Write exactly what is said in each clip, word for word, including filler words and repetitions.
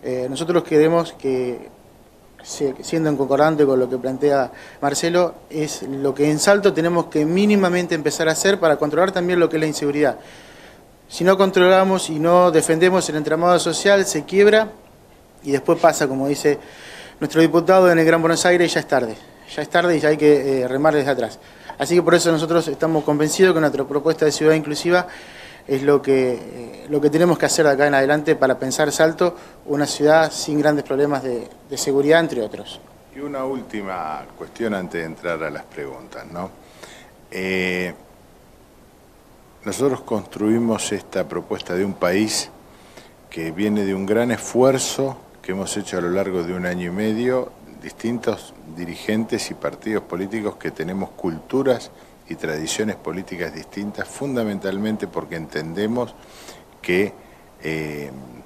Eh, nosotros queremos que, siendo en concordante con lo que plantea Marcelo, es lo que en Salto tenemos que mínimamente empezar a hacer para controlar también lo que es la inseguridad. Si no controlamos y no defendemos el entramado social, se quiebra y después pasa, como dice nuestro diputado en el Gran Buenos Aires, ya es tarde. Ya es tarde y ya hay que eh, remar desde atrás. Así que por eso nosotros estamos convencidos que nuestra propuesta de ciudad inclusiva es lo que, eh, lo que tenemos que hacer de acá en adelante para pensar Salto, una ciudad sin grandes problemas de, de seguridad, entre otros. Y una última cuestión antes de entrar a las preguntas, ¿no? Eh, nosotros construimos esta propuesta de un país que viene de un gran esfuerzo que hemos hecho a lo largo de un año y medio, distintos dirigentes y partidos políticos que tenemos culturas y tradiciones políticas distintas, fundamentalmente porque entendemos que eh,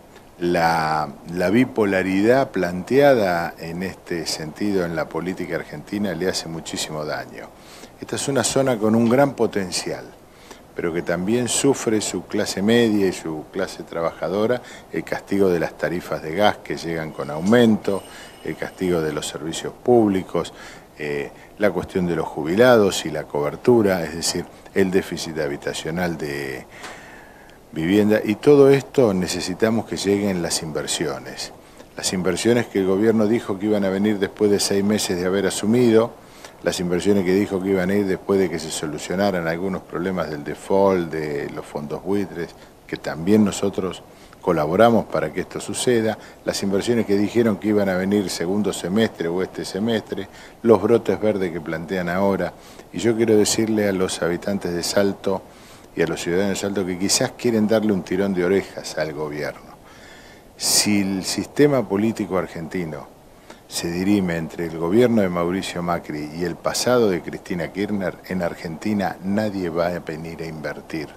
la, la bipolaridad planteada en este sentido en la política argentina le hace muchísimo daño. Esta es una zona con un gran potencial, pero que también sufre su clase media y su clase trabajadora, el castigo de las tarifas de gas que llegan con aumento, el castigo de los servicios públicos, eh, la cuestión de los jubilados y la cobertura, es decir, el déficit habitacional de vivienda, y todo esto necesitamos que lleguen las inversiones. Las inversiones que el gobierno dijo que iban a venir después de seis meses de haber asumido, las inversiones que dijo que iban a ir después de que se solucionaran algunos problemas del default, de los fondos buitres, que también nosotros colaboramos para que esto suceda, las inversiones que dijeron que iban a venir segundo semestre o este semestre, los brotes verdes que plantean ahora. Y yo quiero decirle a los habitantes de Salto y a los ciudadanos de Salto que quizás quieren darle un tirón de orejas al gobierno. Si el sistema político argentino se dirime entre el gobierno de Mauricio Macri y el pasado de Cristina Kirchner, en Argentina nadie va a venir a invertir.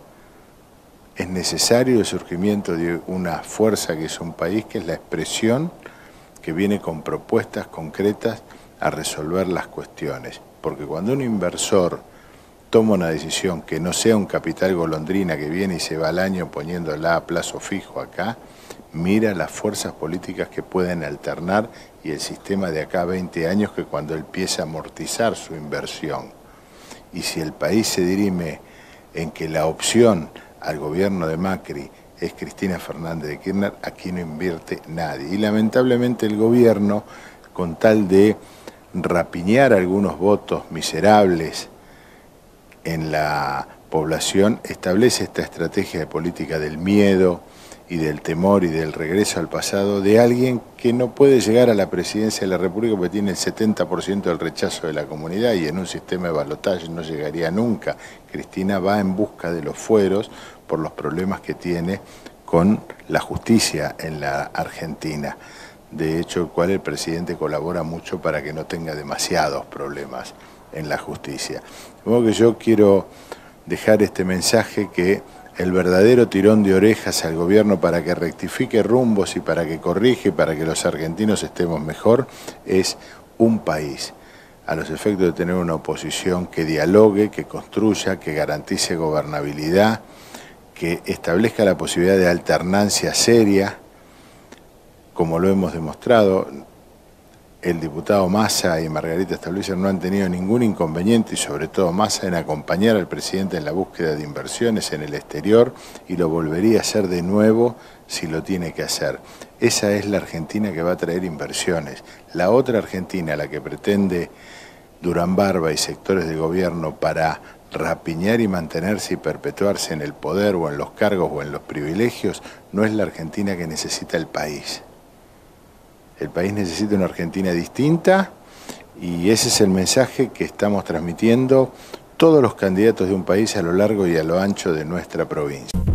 Es necesario el surgimiento de una fuerza que es un país, que es la expresión que viene con propuestas concretas a resolver las cuestiones. Porque cuando un inversor toma una decisión que no sea un capital golondrina que viene y se va al año poniéndola a plazo fijo acá, mira las fuerzas políticas que pueden alternar y el sistema de acá a veinte años, que cuando empieza a amortizar su inversión. Y si el país se dirime en que la opción al gobierno de Macri es Cristina Fernández de Kirchner, aquí no invierte nadie. Y lamentablemente el gobierno, con tal de rapiñar algunos votos miserables en la población, establece esta estrategia de política del miedo y del temor y del regreso al pasado de alguien que no puede llegar a la presidencia de la República porque tiene el setenta por ciento del rechazo de la comunidad y en un sistema de balotaje no llegaría nunca. Cristina va en busca de los fueros por los problemas que tiene con la justicia en la Argentina. De hecho, el cual el presidente colabora mucho para que no tenga demasiados problemas en la justicia. De modo que yo quiero dejar este mensaje que el verdadero tirón de orejas al gobierno para que rectifique rumbos y para que corrige, para que los argentinos estemos mejor, es un país, a los efectos de tener una oposición que dialogue, que construya, que garantice gobernabilidad, que establezca la posibilidad de alternancia seria, como lo hemos demostrado. El diputado Massa y Margarita Stolbizer no han tenido ningún inconveniente, y sobre todo Massa, en acompañar al presidente en la búsqueda de inversiones en el exterior, y lo volvería a hacer de nuevo si lo tiene que hacer. Esa es la Argentina que va a traer inversiones. La otra Argentina, la que pretende Durán Barba y sectores del gobierno para rapiñar y mantenerse y perpetuarse en el poder o en los cargos o en los privilegios, no es la Argentina que necesita el país. El país necesita una Argentina distinta y ese es el mensaje que estamos transmitiendo todos los candidatos de un país a lo largo y a lo ancho de nuestra provincia.